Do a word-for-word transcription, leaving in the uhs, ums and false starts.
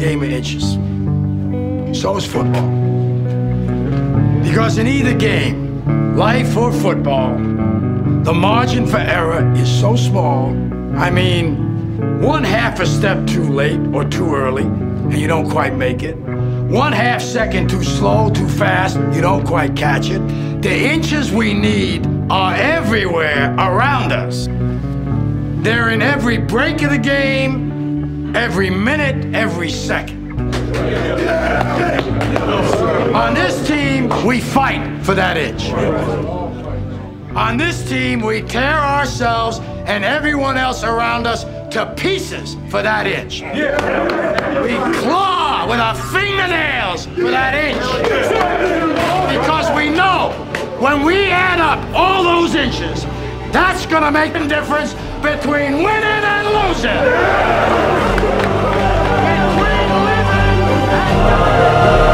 game of inches. So is football. Because in either game, life or football, the margin for error is so small. I mean, one half a step too late or too early, and you don't quite make it. One half second too slow, too fast, you don't quite catch it. The inches we need are everywhere around us. They're in every break of the game, every minute, every second. On this team, we fight for that inch. On this team, we tear ourselves and everyone else around us to pieces for that inch. We claw with our fingernails for that inch. Because we know when we add up all those inches, that's gonna make the difference between winning and losing. Between living and dying.